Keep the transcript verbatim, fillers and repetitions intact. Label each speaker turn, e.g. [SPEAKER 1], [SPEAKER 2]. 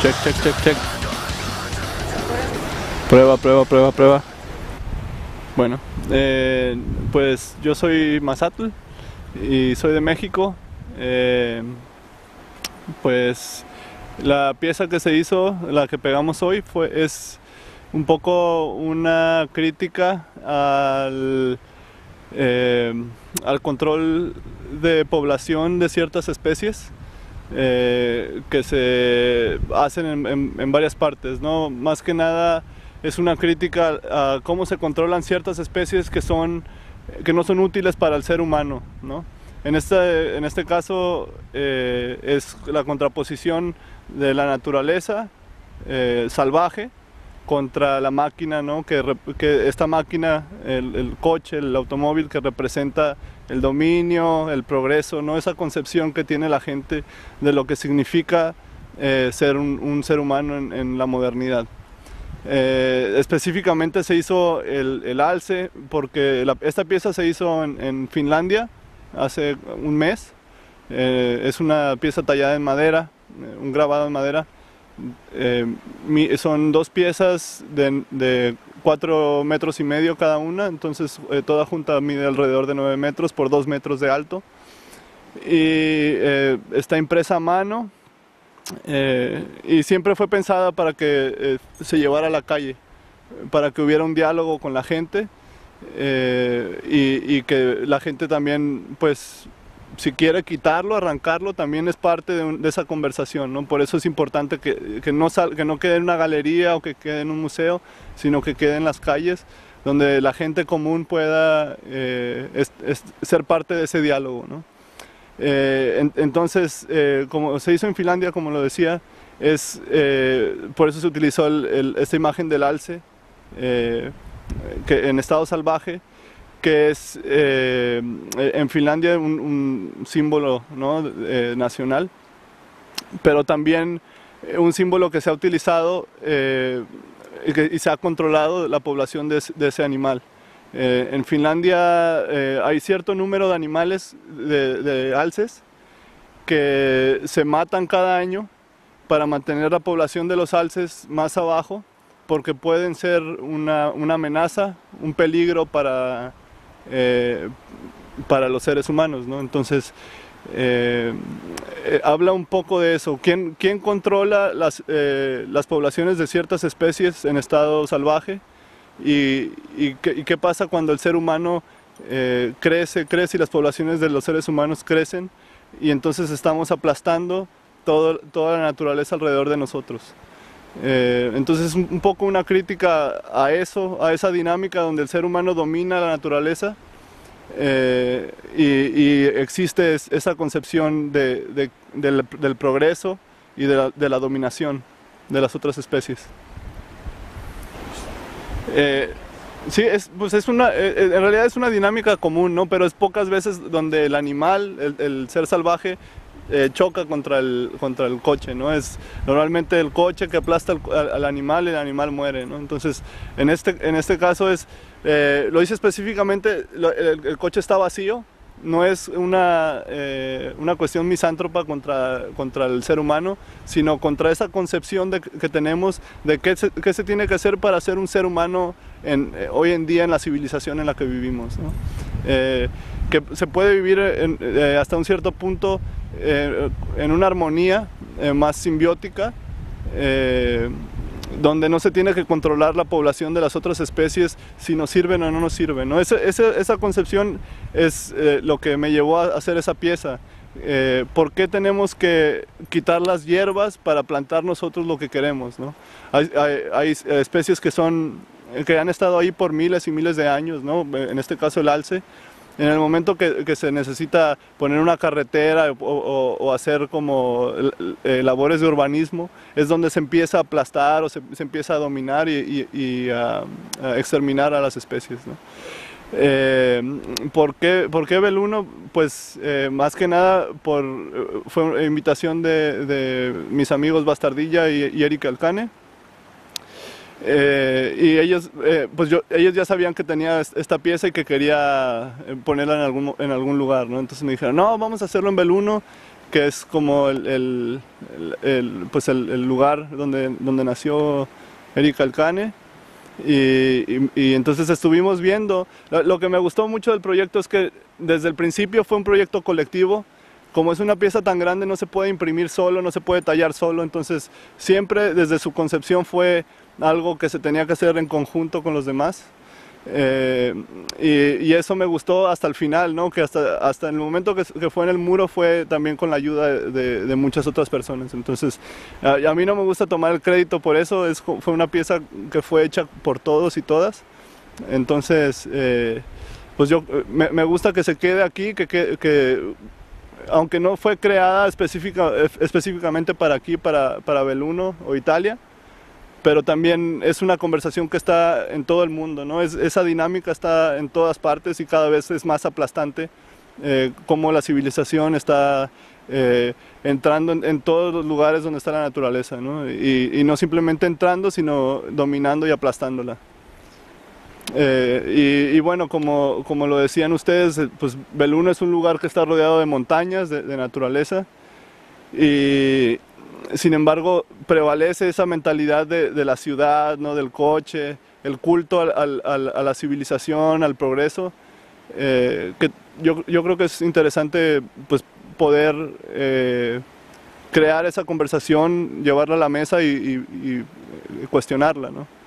[SPEAKER 1] Check, check, check, check. Prueba, prueba, prueba, prueba. Bueno, eh, pues yo soy Mazatl y soy de México. Eh, pues la pieza que se hizo, la que pegamos hoy, fue, es un poco una crítica al, eh, al control de población de ciertas especies. Eh, que se hacen en, en, en varias partes, ¿no? Más que nada es una crítica a cómo se controlan ciertas especies que, son, que no son útiles para el ser humano, ¿no? En este, en este caso eh, es la contraposición de la naturaleza eh, salvaje contra la máquina, ¿no? que, que esta máquina, el, el coche, el automóvil, que representa el dominio, el progreso, ¿no? Esa concepción que tiene la gente de lo que significa eh, ser un, un ser humano en, en la modernidad. Eh, específicamente se hizo el, el alce porque la, esta pieza se hizo en, en Finlandia hace un mes. Eh, es una pieza tallada en madera, un grabado en madera. Eh, mi, son dos piezas de, de cuatro metros y medio cada una, entonces eh, toda junta mide alrededor de nueve metros por dos metros de alto y eh, está impresa a mano eh, y siempre fue pensada para que eh, se llevara a la calle, para que hubiera un diálogo con la gente eh, y, y que la gente también, pues, si quiere quitarlo, arrancarlo, también es parte de, un, de esa conversación, ¿no? Por eso es importante que, que, no sal, que no quede en una galería o que quede en un museo, sino que quede en las calles, donde la gente común pueda eh, es, es, ser parte de ese diálogo, ¿no? Eh, en, entonces, eh, como se hizo en Finlandia, como lo decía, es, eh, por eso se utilizó el, el, esta imagen del alce eh, que, en estado salvaje, que es eh, en Finlandia un, un símbolo, ¿no? eh, nacional, pero también un símbolo que se ha utilizado eh, y, que, y se ha controlado la población de, de ese animal. Eh, en Finlandia eh, hay cierto número de animales, de, de alces, que se matan cada año para mantener la población de los alces más abajo, porque pueden ser una, una amenaza, un peligro para Eh, para los seres humanos, ¿no? Entonces eh, eh, habla un poco de eso. ¿Quién, quién controla las, eh, las poblaciones de ciertas especies en estado salvaje? ¿Y, y, qué, y qué pasa cuando el ser humano eh, crece, crece y las poblaciones de los seres humanos crecen y entonces estamos aplastando todo, toda la naturaleza alrededor de nosotros? Eh, entonces es un, un poco una crítica a eso, a esa dinámica donde el ser humano domina la naturaleza eh, y, y existe es, esa concepción de, de, del, del progreso y de la, de la dominación de las otras especies. Eh, sí, es, pues es una, eh, en realidad es una dinámica común, ¿no? Pero es pocas veces donde el animal, el, el ser salvaje, Eh, choca contra el, contra el coche, ¿no? Es normalmente el coche que aplasta al, al, al animal y el animal muere, ¿no? Entonces, en este, en este caso es, eh, lo hice específicamente, lo, el, el coche está vacío, no es una, eh, una cuestión misántropa contra, contra el ser humano, sino contra esa concepción de, que tenemos de qué se, qué se tiene que hacer para ser un ser humano en, eh, hoy en día en la civilización en la que vivimos, ¿no? Eh, que se puede vivir en, eh, hasta un cierto punto eh, en una armonía eh, más simbiótica, eh, donde no se tiene que controlar la población de las otras especies si nos sirven o no nos sirven, ¿no? Esa, esa, esa concepción es eh, lo que me llevó a hacer esa pieza. Eh, ¿Por qué tenemos que quitar las hierbas para plantar nosotros lo que queremos, ¿no? Hay, hay, hay especies que, son, que han estado ahí por miles y miles de años, ¿no? En este caso el alce. En el momento que, que se necesita poner una carretera o, o, o hacer como eh, labores de urbanismo, es donde se empieza a aplastar o se, se empieza a dominar y, y, y a, a exterminar a las especies, ¿no? Eh, ¿por qué, ¿Por qué Beluno? Pues eh, más que nada por, fue invitación de, de mis amigos Bastardilla y, y Eric Alcane. Eh, y ellos, eh, pues yo, ellos ya sabían que tenía esta pieza y que quería ponerla en algún, en algún lugar, ¿no? Entonces me dijeron, no, vamos a hacerlo en Beluno, que es como el, el, el, el, pues el, el lugar donde, donde nació Eric Alcane. Y, y, y entonces estuvimos viendo, lo, lo que me gustó mucho del proyecto es que desde el principio fue un proyecto colectivo. Como es una pieza tan grande no se puede imprimir solo, no se puede tallar solo, entonces siempre desde su concepción fue algo que se tenía que hacer en conjunto con los demás. Eh, y, y eso me gustó hasta el final, ¿no? Que hasta, hasta el momento que, que fue en el muro fue también con la ayuda de, de, de muchas otras personas. Entonces a, a mí no me gusta tomar el crédito por eso, es, fue una pieza que fue hecha por todos y todas. Entonces eh, pues yo me, me gusta que se quede aquí, que, que, que aunque no fue creada específica, específicamente para aquí, para, para Belluno o Italia, pero también es una conversación que está en todo el mundo, ¿no? Es, esa dinámica está en todas partes y cada vez es más aplastante, eh, cómo la civilización está eh, entrando en, en todos los lugares donde está la naturaleza, ¿no? Y, y no simplemente entrando, sino dominando y aplastándola. Eh, y, y bueno, como, como lo decían ustedes, pues Belluno es un lugar que está rodeado de montañas, de, de naturaleza, y sin embargo prevalece esa mentalidad de, de la ciudad, ¿no? Del coche, el culto al, al, al, a la civilización, al progreso, eh, que yo, yo creo que es interesante pues, poder eh, crear esa conversación, llevarla a la mesa y, y, y cuestionarla, ¿no?